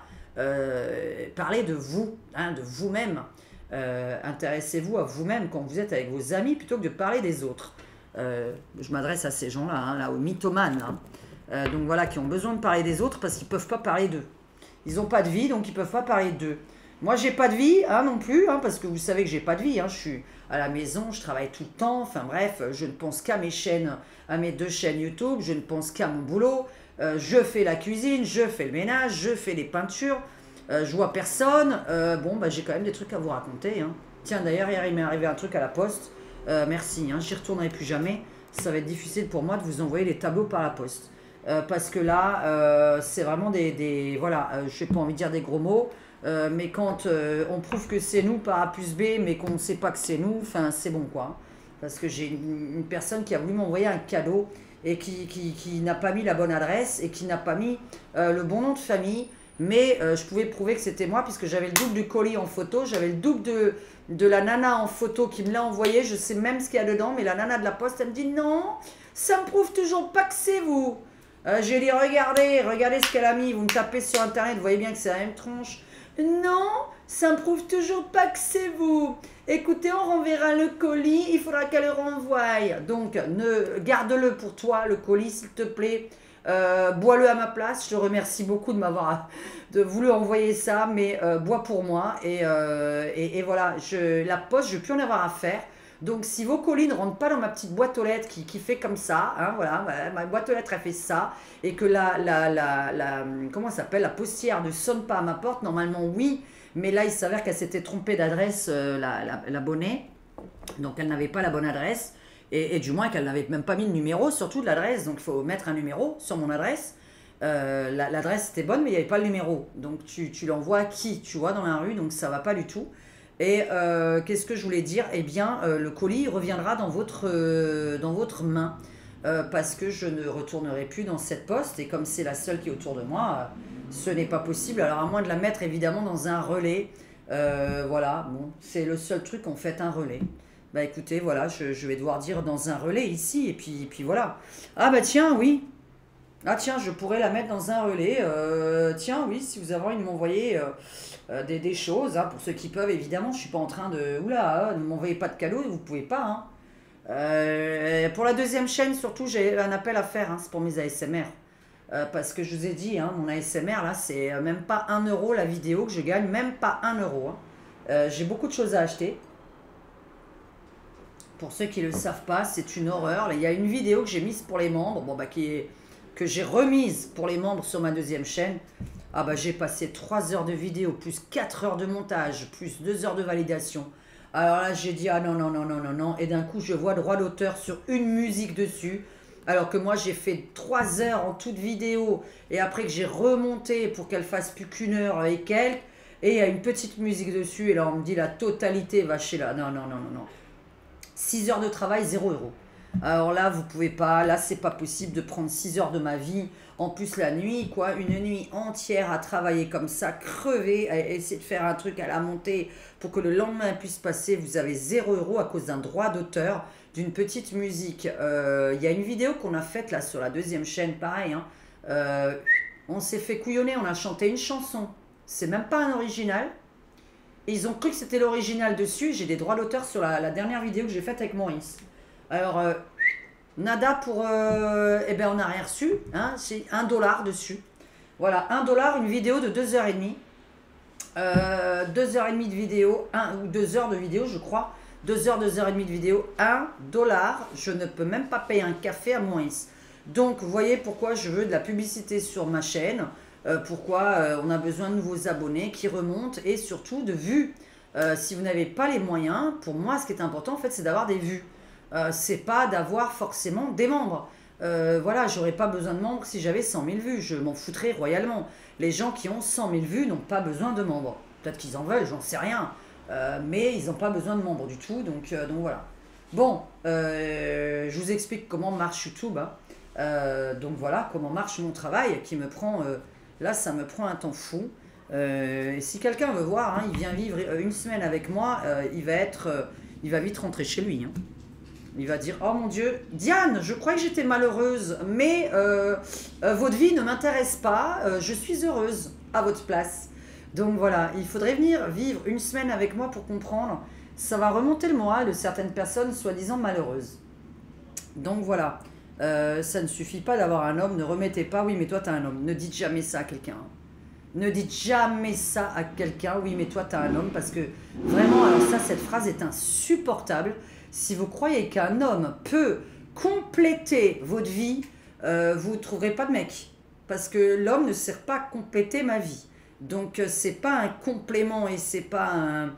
Parlez de vous, hein, de vous-même. Intéressez-vous à vous-même quand vous êtes avec vos amis, plutôt que de parler des autres. Je m'adresse à ces gens-là, hein, là, aux mythomanes. Hein. Donc voilà, qui ont besoin de parler des autres parce qu'ils ne peuvent pas parler d'eux. Ils n'ont pas de vie, donc ils ne peuvent pas parler d'eux. Moi, j'ai pas de vie, hein, non plus, hein, parce que vous savez que j'ai pas de vie. Hein, je suis à la maison, je travaille tout le temps. Enfin bref, je ne pense qu'à mes chaînes, à mes 2 chaînes YouTube. Je ne pense qu'à mon boulot. Je fais la cuisine, je fais le ménage, je fais les peintures. Je vois personne. Bon, bah, j'ai quand même des trucs à vous raconter. Hein. Tiens, d'ailleurs, hier, il m'est arrivé un truc à la poste. Merci, hein, j'y retournerai plus jamais. Ça va être difficile pour moi de vous envoyer les tableaux par la poste. Parce que là, c'est vraiment voilà, je n'ai pas envie de dire des gros mots, mais quand on prouve que c'est nous par A plus B, mais qu'on ne sait pas que c'est nous, enfin, c'est bon, quoi. Parce que j'ai une personne qui a voulu m'envoyer un cadeau et qui n'a pas mis la bonne adresse et qui n'a pas mis le bon nom de famille, mais je pouvais prouver que c'était moi, puisque j'avais le double du colis en photo, j'avais le double de la nana en photo qui me l'a envoyé, je sais même ce qu'il y a dedans, mais la nana de la poste, elle me dit « Non, ça me prouve toujours pas que c'est vous ». J'ai dit, regardez ce qu'elle a mis. Vous me tapez sur internet, vous voyez bien que c'est la même tronche. Non, ça ne prouve toujours pas que c'est vous. Écoutez, on renverra le colis, il faudra qu'elle le renvoie. Donc, garde-le pour toi, le colis, s'il te plaît. Bois-le à ma place. Je te remercie beaucoup de m'avoir voulu envoyer ça, mais bois pour moi. Et voilà, la poste, je ne vais plus en avoir à faire. Donc, si vos colis ne rentrent pas dans ma petite boîte aux lettres qui fait comme ça, hein, voilà, ma boîte aux lettres, elle fait ça, et que comment ça s'appelle, la postière ne sonne pas à ma porte, normalement, oui, mais là, il s'avère qu'elle s'était trompée d'adresse, l'abonnée, donc elle n'avait pas la bonne adresse, et du moins qu'elle n'avait même pas mis le numéro, surtout de l'adresse, donc il faut mettre un numéro sur mon adresse. L'adresse était bonne, mais il n'y avait pas le numéro, donc tu l'envoies à qui, tu vois, dans la rue, donc ça ne va pas du tout. Et qu'est-ce que je voulais dire? Eh bien, le colis reviendra dans votre main parce que je ne retournerai plus dans cette poste. Et comme c'est la seule qui est autour de moi, ce n'est pas possible. Alors, à moins de la mettre évidemment dans un relais. Voilà, bon, c'est le seul truc en fait, un relais. Bah écoutez, voilà, je vais devoir dire dans un relais ici. Et puis voilà. Ah bah tiens, oui. Ah tiens, je pourrais la mettre dans un relais. Tiens, oui, si vous avez envie de m'envoyer des choses, hein, pour ceux qui peuvent, évidemment, je suis pas en train de... Oula, ne m'envoyez pas de cadeaux, vous pouvez pas. Hein. Pour la 2e chaîne, surtout, j'ai un appel à faire, hein, c'est pour mes ASMR. Parce que je vous ai dit, hein, mon ASMR, là, c'est même pas 1 euro la vidéo que je gagne, même pas 1 euro. Hein. J'ai beaucoup de choses à acheter. Pour ceux qui ne le savent pas, c'est une horreur. Il y a une vidéo que j'ai mise pour les membres, bon, bah, que j'ai remise pour les membres sur ma 2e chaîne. Ah bah j'ai passé 3 heures de vidéo, plus 4 heures de montage, plus 2 heures de validation. Alors là j'ai dit ah non, non, non, non, non, non. Et d'un coup je vois droit d'auteur sur une musique dessus. Alors que moi j'ai fait 3 heures en toute vidéo. Et après que j'ai remonté pour qu'elle fasse plus qu'1 heure et quelques. Et il y a une petite musique dessus. Et là on me dit la totalité va chez là. Non, non, non, non, non. 6 heures de travail, 0 euros. Alors là, vous pouvez pas, là, c'est pas possible de prendre 6 heures de ma vie. En plus, la nuit, quoi, une nuit entière à travailler comme ça, crever, à essayer de faire un truc à la montée pour que le lendemain puisse passer. Vous avez 0 euros à cause d'un droit d'auteur d'une petite musique. Il y a une vidéo qu'on a faite là sur la deuxième chaîne, pareil. Hein. On s'est fait couillonner, on a chanté une chanson. C'est même pas un original. Et ils ont cru que c'était l'original dessus. J'ai des droits d'auteur sur la dernière vidéo que j'ai faite avec Maurice. Alors, nada pour... eh ben, on n'a rien reçu. Hein, c'est $1 dessus. Voilà, $1, une vidéo de 2h30. 2h30 de vidéo, ou 2 heures de vidéo, je crois. 2 heures, 2h30 de vidéo, $1. Je ne peux même pas payer un café à Maurice. Donc, vous voyez pourquoi je veux de la publicité sur ma chaîne. Pourquoi on a besoin de nouveaux abonnés qui remontent et surtout de vues. Si vous n'avez pas les moyens, pour moi, ce qui est important, en fait, c'est d'avoir des vues. C'est pas d'avoir forcément des membres. Voilà, j'aurais pas besoin de membres si j'avais 100 000 vues. Je m'en foutrais royalement. Les gens qui ont 100 000 vues n'ont pas besoin de membres. Peut-être qu'ils en veulent, j'en sais rien. Mais ils n'ont pas besoin de membres du tout. Donc voilà. Bon, je vous explique comment marche YouTube. Hein. Donc voilà, comment marche mon travail qui me prend... là, ça me prend un temps fou. Et si quelqu'un veut voir, hein, il vient vivre une semaine avec moi, il va vite rentrer chez lui. Hein. Il va dire, oh mon Dieu, Diane, je croyais que j'étais malheureuse, mais votre vie ne m'intéresse pas, je suis heureuse à votre place. Donc voilà, il faudrait venir vivre une semaine avec moi pour comprendre. Ça va remonter le moral de certaines personnes soi-disant malheureuses. Donc voilà, ça ne suffit pas d'avoir un homme, ne remettez pas, oui mais toi t'as un homme, ne dites jamais ça à quelqu'un. Ne dites jamais ça à quelqu'un, oui mais toi t'as un homme, parce que vraiment, alors ça, cette phrase est insupportable. Si vous croyez qu'un homme peut compléter votre vie, vous ne trouverez pas de mec. Parce que l'homme ne sert pas à compléter ma vie. Donc, c'est pas un complément et c'est pas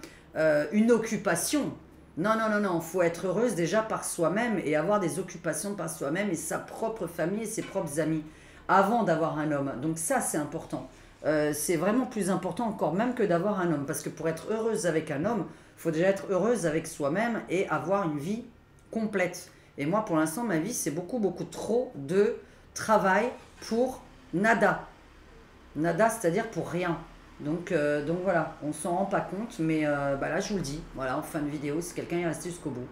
une occupation. Non, non, non, non. Il faut être heureuse déjà par soi-même et avoir des occupations par soi-même et sa propre famille et ses propres amis avant d'avoir un homme. Donc ça, c'est important. C'est vraiment plus important encore même que d'avoir un homme. Parce que pour être heureuse avec un homme, il faut déjà être heureuse avec soi-même et avoir une vie complète. Et moi, pour l'instant, ma vie, c'est beaucoup, beaucoup trop de travail pour nada. Nada, c'est-à-dire pour rien. Donc voilà, on s'en rend pas compte, mais là, je vous le dis. Voilà, en fin de vidéo, si quelqu'un est resté jusqu'au bout.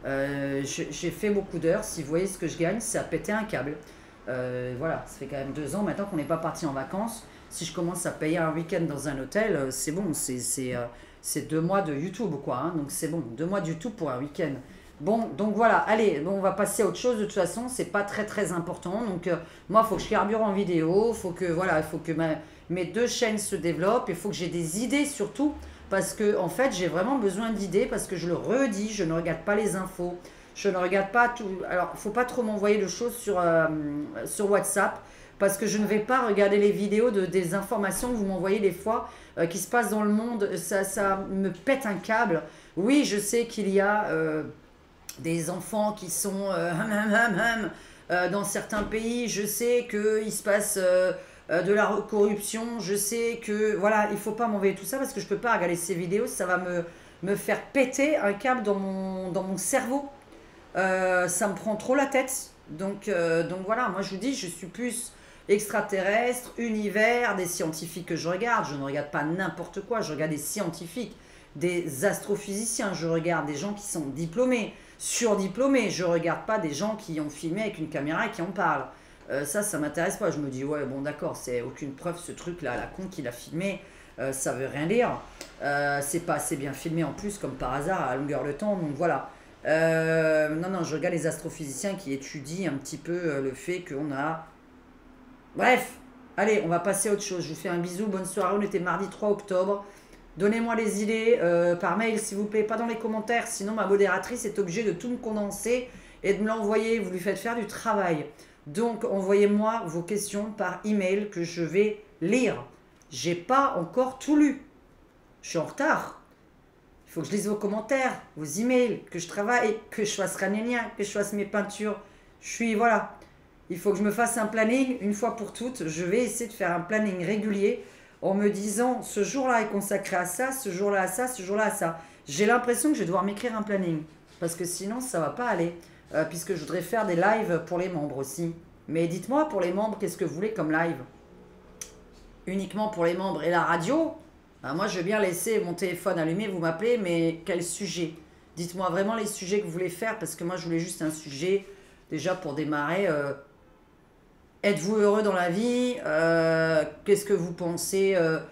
J'ai fait beaucoup d'heures. Si vous voyez ce que je gagne, c'est à péter un câble. Voilà, ça fait quand même 2 ans maintenant qu'on n'est pas parti en vacances. Si je commence à payer un week-end dans un hôtel, c'est bon, c'est 2 mois de YouTube, quoi. Hein, donc c'est bon, 2 mois de YouTube pour un week-end. Bon, donc voilà, allez, bon, on va passer à autre chose. De toute façon, c'est pas très très important. Donc moi, il faut que je carbure en vidéo. Faut que voilà, il faut que mes 2 chaînes se développent. Il faut que j'ai des idées surtout. Parce que en fait, j'ai vraiment besoin d'idées. Parce que je le redis, je ne regarde pas les infos. Je ne regarde pas tout. Alors, il ne faut pas trop m'envoyer de choses sur WhatsApp. Parce que je ne vais pas regarder les vidéos des informations que vous m'envoyez des fois qui se passent dans le monde. Ça me pète un câble. Oui, je sais qu'il y a des enfants qui sont dans certains pays. Je sais qu'il se passe de la corruption. Je sais que... Voilà, il ne faut pas m'envoyer tout ça parce que je ne peux pas regarder ces vidéos. Ça va me faire péter un câble dans mon cerveau. Ça me prend trop la tête. Donc voilà, moi je vous dis, je suis plus... extraterrestres, univers, des scientifiques que je regarde. Je ne regarde pas n'importe quoi, je regarde des scientifiques, des astrophysiciens, je regarde des gens qui sont diplômés, surdiplômés. Je ne regarde pas des gens qui ont filmé avec une caméra et qui en parlent. Ça m'intéresse pas. Je me dis, ouais, bon d'accord, c'est aucune preuve ce truc-là, la con qu'il a filmé, ça veut rien dire. C'est pas assez bien filmé en plus, comme par hasard, à longueur de temps, donc voilà. Non, je regarde les astrophysiciens qui étudient un petit peu le fait qu'on a... Bref, allez, on va passer à autre chose. Je vous fais un bisou, bonne soirée. On était mardi 3 octobre. Donnez-moi les idées par mail, s'il vous plaît, pas dans les commentaires. Sinon, ma modératrice est obligée de tout me condenser et de me l'envoyer. Vous lui faites faire du travail. Donc, envoyez-moi vos questions par email que je vais lire. J'ai pas encore tout lu. Je suis en retard. Il faut que je lise vos commentaires, vos emails, que je travaille, que je fasse Ranénien, que je fasse mes peintures. Voilà. Il faut que je me fasse un planning une fois pour toutes. Je vais essayer de faire un planning régulier en me disant ce jour-là est consacré à ça, ce jour-là à ça, ce jour-là à ça. J'ai l'impression que je vais devoir m'écrire un planning parce que sinon ça va pas aller puisque je voudrais faire des lives pour les membres aussi. Mais dites-moi pour les membres, qu'est-ce que vous voulez comme live? Uniquement pour les membres et la radio? Moi je veux bien laisser mon téléphone allumé, vous m'appelez, mais quel sujet? Dites-moi vraiment les sujets que vous voulez faire, parce que moi, je voulais juste un sujet, déjà pour démarrer. Êtes-vous heureux dans la vie? Qu'est-ce que vous pensez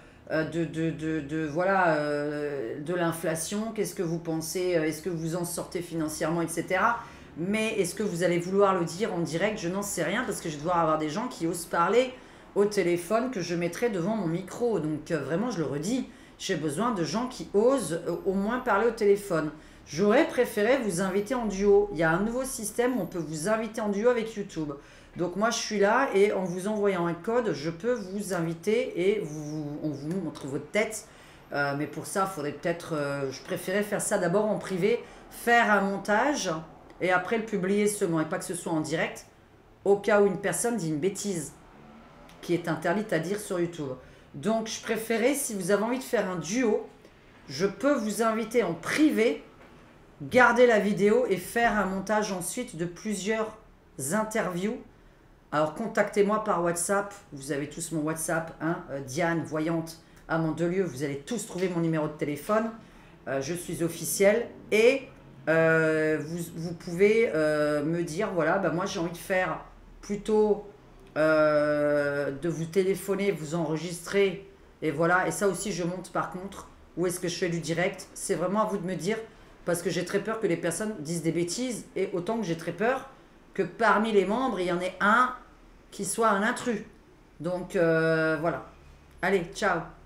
voilà, de l'inflation? Qu'est-ce que vous pensez? Est-ce que vous en sortez financièrement, etc. Mais est-ce que vous allez vouloir le dire en direct? Je n'en sais rien, parce que je vais devoir avoir des gens qui osent parler au téléphone que je mettrai devant mon micro. Donc vraiment, je le redis, j'ai besoin de gens qui osent au moins parler au téléphone. J'aurais préféré vous inviter en duo. Il y a un nouveau système où on peut vous inviter en duo avec YouTube. Donc moi je suis là et en vous envoyant un code, je peux vous inviter et on vous montre votre tête. Mais pour ça, il faudrait peut-être... je préférais faire ça d'abord en privé, faire un montage et après le publier seulement et pas que ce soit en direct, au cas où une personne dit une bêtise qui est interdite à dire sur YouTube. Donc je préférais, si vous avez envie de faire un duo, je peux vous inviter en privé, garder la vidéo et faire un montage ensuite de plusieurs interviews. Alors contactez-moi par WhatsApp, vous avez tous mon WhatsApp, hein, Diane, voyante, à Mandelieu, vous allez tous trouver mon numéro de téléphone, je suis officielle et vous pouvez me dire, voilà, bah moi j'ai envie de faire plutôt de vous téléphoner, vous enregistrer, et voilà, et ça aussi je monte par contre, où est-ce que je fais du direct, c'est vraiment à vous de me dire, parce que j'ai très peur que les personnes disent des bêtises, et autant que j'ai très peur que parmi les membres, il y en ait un qui soit un intrus. Donc voilà. Allez, ciao.